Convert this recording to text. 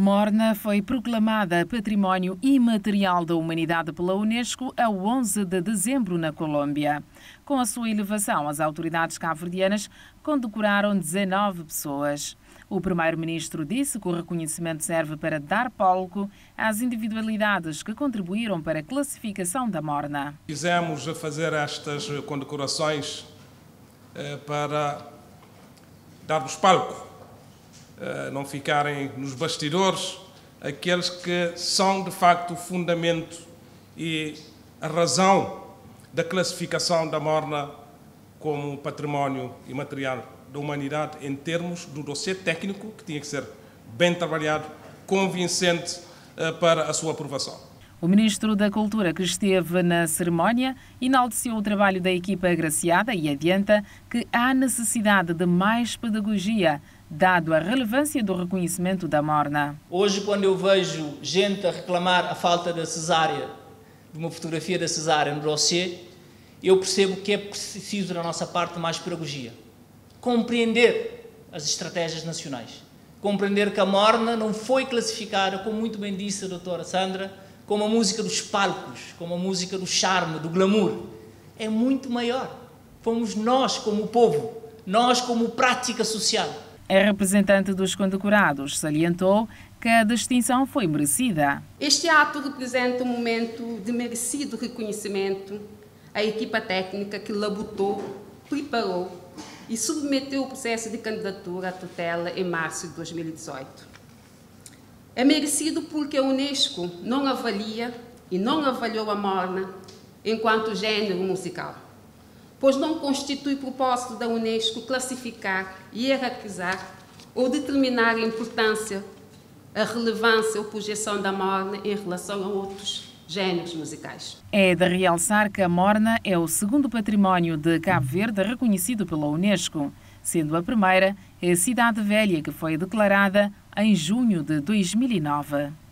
Morna foi proclamada Património Imaterial da Humanidade pela Unesco a 11 de dezembro na Colômbia. Com a sua elevação, as autoridades cabo-verdianas condecoraram 19 pessoas. O primeiro-ministro disse que o reconhecimento serve para dar palco às individualidades que contribuíram para a classificação da Morna. Quisemos fazer estas condecorações para dar-nos palco, não ficarem nos bastidores aqueles que são de facto o fundamento e a razão da classificação da Morna como património imaterial da humanidade em termos do dossiê técnico, que tinha que ser bem trabalhado, convincente para a sua aprovação. O ministro da Cultura, que esteve na cerimónia, enalteceu o trabalho da equipa agraciada e adianta que há necessidade de mais pedagogia, dado a relevância do reconhecimento da Morna. Hoje, quando eu vejo gente a reclamar a falta da cesárea, de uma fotografia da cesárea no dossiê, eu percebo que é preciso da nossa parte mais pedagogia. Compreender as estratégias nacionais. Compreender que a Morna não foi classificada, como muito bem disse a doutora Sandra, como a música dos palcos, como a música do charme, do glamour. É muito maior. Fomos nós como povo, nós como prática social. A representante dos condecorados salientou que a distinção foi merecida. Este ato representa um momento de merecido reconhecimento à equipa técnica que labutou, preparou e submeteu o processo de candidatura à tutela em março de 2018. É merecido porque a Unesco não avalia e não avaliou a Morna enquanto gênero musical, pois não constitui propósito da Unesco classificar, hierarquizar ou determinar a importância, a relevância ou projeção da Morna em relação a outros gêneros musicais. É de realçar que a Morna é o segundo património de Cabo Verde reconhecido pela Unesco, sendo a primeira a Cidade Velha, que foi declarada em junho de 2009.